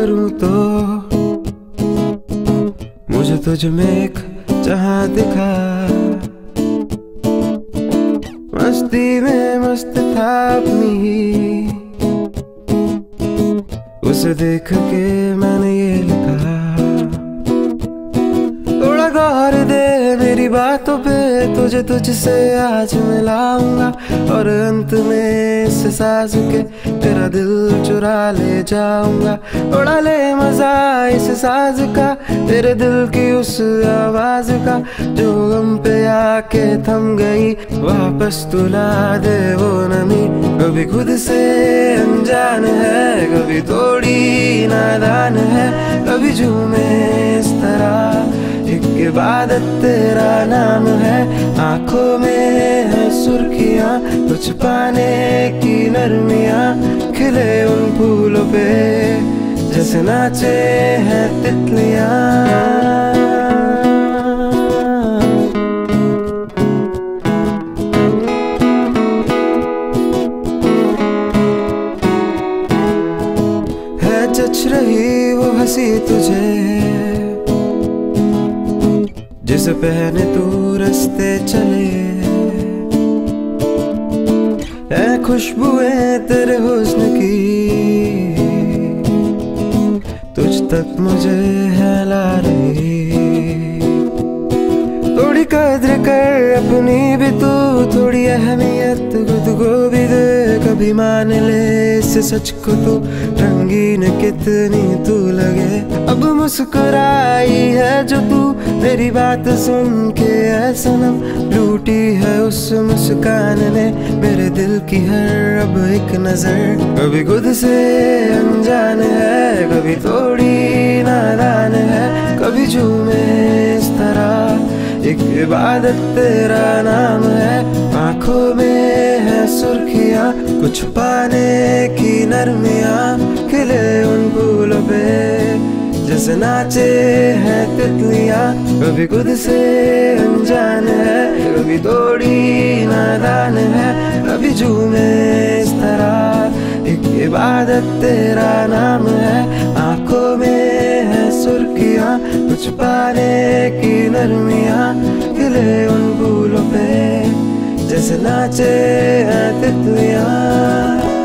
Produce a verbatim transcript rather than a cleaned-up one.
करूं तो मुझे तुझ में एक जहां दिखा। मस्ती में मस्त था अपनी ही, उसे देख के मैंने ये लिखा। थोड़ा गौर दे मेरी बातों पे, तुझे तुझसे आज मिलाऊंगा और अंत में इस साज के तेरा दिल चुरा ले जाऊंगा। उड़ा ले मजा इस साज का, तेरे दिल की उस आवाज का, जो गम पे आके थम गई वापस तुला दे वो नमी। कभी खुद से अनजान है, कभी थोड़ी नादान है, कभी झूमे इस तरह एक इबादत तेरा नाम है। आंखों में है सुर्खियां, कुछ पाने की नरमियां, खिले उन फूलों पे जैसे नाचे हैं तितलियां। है जच रही वो हंसी तुझे, जिसे पहने तू रास्ते चले। है खुशबुएं तेरे हुस्न की, तुझ तक मुझे है ला रही। थोड़ी कद्र कर अपनी भी तू, थोड़ी अहमियत खुद को भी दे। कभी मान ले इस सच को तू, रंगीन कितनी तू लगे। अब मुस्कुराई है जो तू मेरी बात सुन के ऐ सनम, लूटी है उस मुस्कान ने मेरे दिल की हर अब एक नजर। कभी खुद से अनजान है, कभी थोड़ी नादान है, कभी झूमे इस तरह एक इबादत तेरा नाम है। आंखों में है सुर्खियां, कुछ पाने की नरमियां, खिले उन फूलों पे जैसे नाचे हैं तितलियां। कभी खुद से अनजान है, कभी थोड़ी नादान है, कभी झूमे इस तरह एक इबादत तेरा नाम है। आंखों में है सुर्खियां, कुछ पाने की नरमियां, खिले उन फूलों पे जैसे नाचे हैं तितलियां।